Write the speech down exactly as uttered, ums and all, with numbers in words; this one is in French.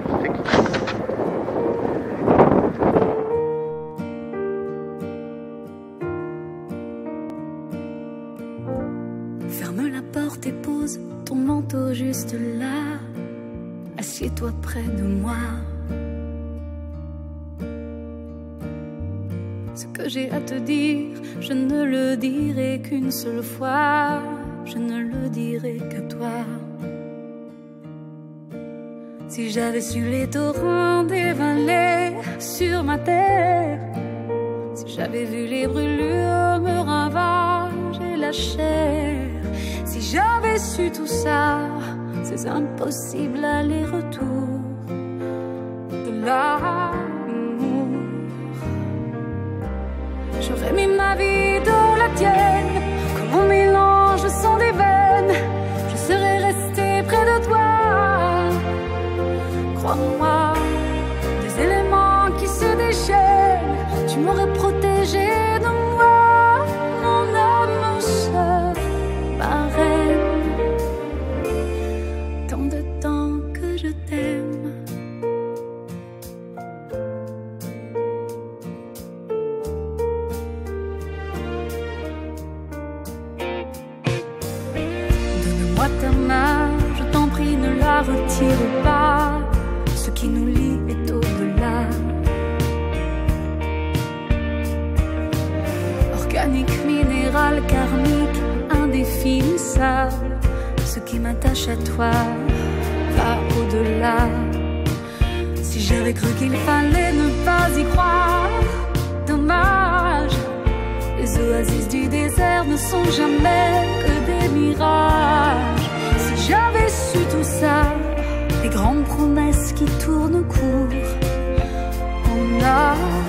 Ferme la porte et pose ton manteau juste là. Assieds-toi près de moi. Ce que j'ai à te dire, je ne le dirai qu'une seule fois. Je ne le dirai qu'à toi. Si j'avais su les torrents dévaler sur ma terre, si j'avais vu les brûlures me ravager la chair, si j'avais su tout ça, ces impossibles allers-retours de l'amour, j'aurais mis ma vie dans la tienne, comme mon mélange sang des veines. Je serais restée près de toi. Crois-moi, des éléments qui se déchaînent, tu m'aurais protégé de moi, mon âme sœur, ma reine. Tant de temps que je t'aime. Donne-moi ta main, je t'en prie, ne la retire pas. Ce qui nous lie est au-delà. Organique, minéral, karmique, indéfinissable. Ce qui m'attache à toi va au-delà. Si j'avais cru qu'il fallait ne pas y croire, dommage. Les oasis du désert ne sont jamais que des mirages. Si j'avais su tout ça, les grandes promesses qui tournent court, on a